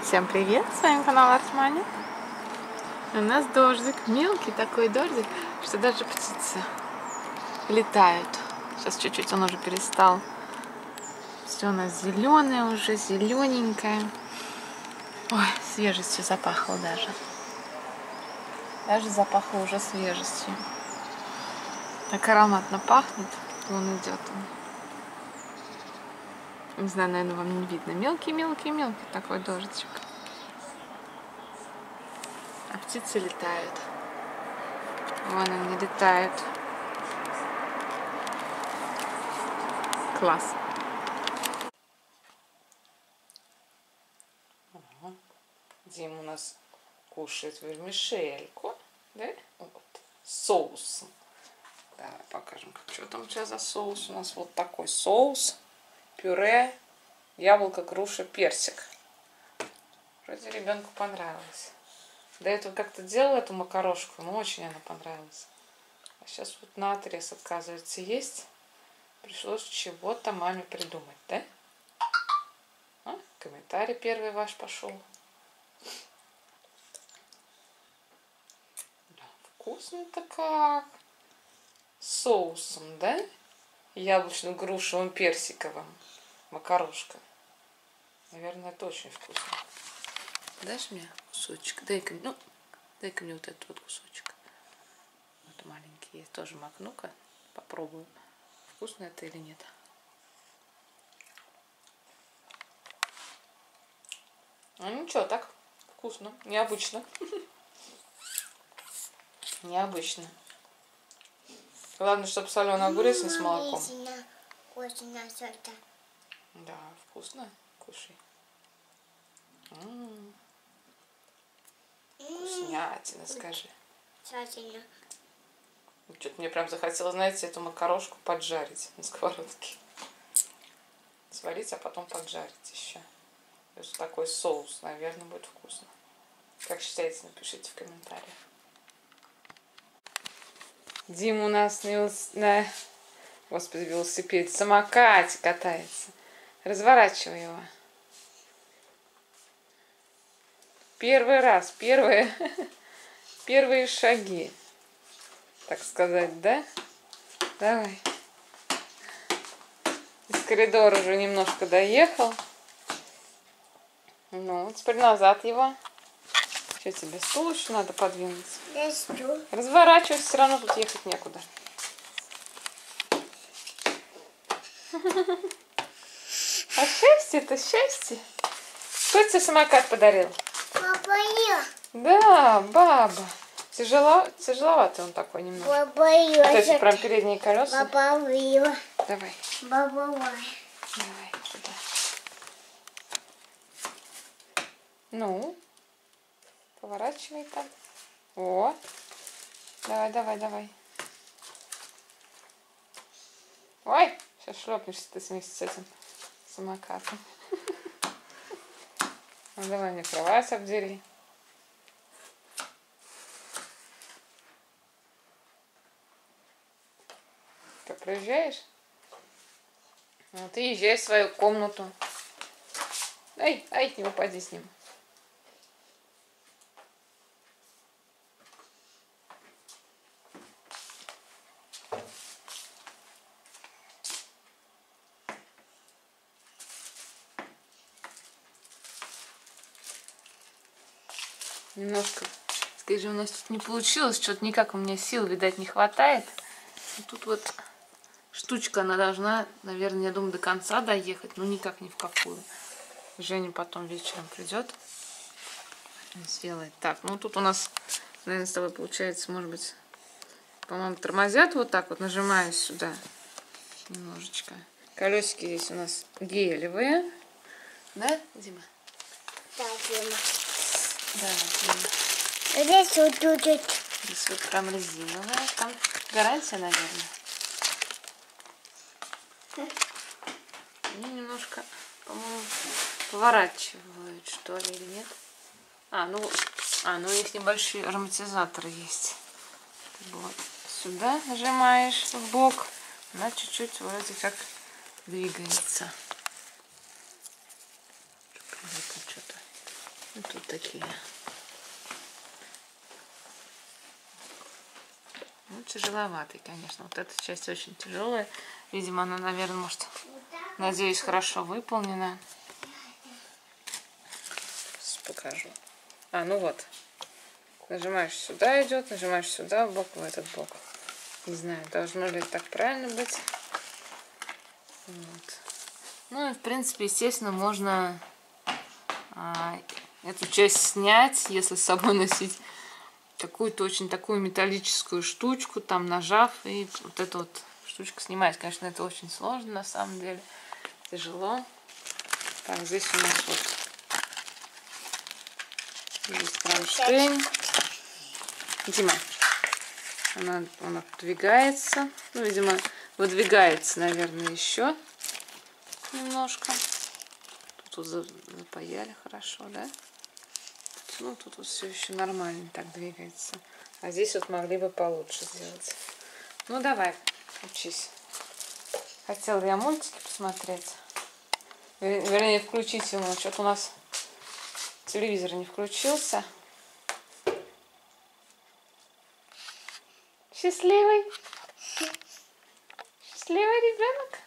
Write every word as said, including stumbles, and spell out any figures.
Всем привет, с вами канал Артмани. У нас дождик, мелкий такой дождик, что даже птицы летают. Сейчас чуть-чуть он уже перестал. Все у нас зеленое уже, зелененькое. Ой, свежестью запахло даже. Даже запахло уже свежестью. Так ароматно пахнет. Вон идет он. Не знаю, наверное, вам не видно. Мелкий-мелкий-мелкий такой дождичек. А птицы летают. Вон они летают. Класс. Ага. Дима у нас кушает вермишельку, да? Вот. С соусом. Давай покажем, как, что там у тебя за соус. У нас вот такой соус. Пюре, яблоко, груша, персик. Вроде ребенку понравилось. До этого как-то делала эту макарошку, но очень она понравилась. А сейчас вот наотрез отказывается есть. Пришлось чего-то маме придумать, да? А? Комментарий первый ваш пошел. Да, вкусно-то как. С соусом, да? Яблочно-грушевым, персиковым. Макарошка. Наверное, это очень вкусно. Дашь мне кусочек? Дай-ка, ну, дай-ка мне вот этот вот кусочек. Вот маленький есть. Тоже макну-ка. Попробую. Вкусно это или нет. Ну ничего, так вкусно. Необычно. Необычно. Главное, чтобы соленый огурец не с молоком. Да, вкусно. Кушай. М-м-м. Вкуснятина, скажи. Что-то мне прям захотелось, знаете, эту макарошку поджарить на сковородке. Сварить, а потом поджарить еще. То есть такой соус, наверное, будет вкусно. Как считаете, напишите в комментариях. Дима у нас на, на господи, велосипеде, самокате катается. Разворачивай его. Первый раз, первые, первые шаги, так сказать, да? Давай. Из коридора уже немножко доехал. Ну, теперь назад его. Что тебе, стул еще надо подвинуть? Разворачивайся, все равно тут ехать некуда. А счастье-то, счастье. Кто тебе самокат подарил? Баба я. Да, баба. Тяжело, тяжеловатый он такой немного. Баба я. Вот эти прям передние колеса. Баба я. Давай. Баба я. Давай, туда. Ну, поворачивай там. О, давай, давай, давай. Ой, сейчас шлепнешься ты вместе с этим самокатом. Ну, давай мне кровать обдери. Ты проезжаешь? Ну, ты езжай в свою комнату. Ай, ай, не упади с ним. Немножко, скажи, у нас тут не получилось, что-то никак у меня сил, видать, не хватает. И тут вот штучка, она должна, наверное, я думаю, до конца доехать, но никак ни в какую. Женя потом вечером придет, сделает. Так, ну тут у нас, наверное, с тобой получается, может быть, по-моему, тормозят вот так вот, нажимаю сюда немножечко. Колесики здесь у нас гелевые, да, Дима? Да, Дима. Да, Дима. Здесь вот тут. Здесь вот прям резиновая, там гарантия, наверное. И немножко, по-моему, поворачивают, что ли, или нет. А, ну, а, ну у них небольшие ароматизаторы есть. Вот сюда нажимаешь в бок, она чуть-чуть вроде как двигается. Что-то. И тут такие. Ну, тяжеловатый, конечно. Вот эта часть очень тяжелая. Видимо, она, наверное, может, надеюсь, хорошо выполнена. Сейчас покажу. А, ну вот. Нажимаешь сюда идет, нажимаешь сюда, в бок, в этот бок. Не знаю, должно ли так правильно быть. Вот. Ну и, в принципе, естественно, можно а, эту часть снять, если с собой носить какую-то очень такую металлическую штучку, там нажав, и вот эту вот штучку снимать. Конечно, это очень сложно, на самом деле. Тяжело. Так, здесь у нас вот есть кронштейн. Дима, она, она двигается. Ну, видимо, выдвигается, наверное, еще немножко. Тут вот запаяли хорошо, да? Ну, тут вот все еще нормально так двигается. А здесь вот могли бы получше сделать. Ну, давай, учись. Хотела я мультики посмотреть. Вернее, включить ему. Что-то у нас телевизор не включился. Счастливый. Счастливый ребенок.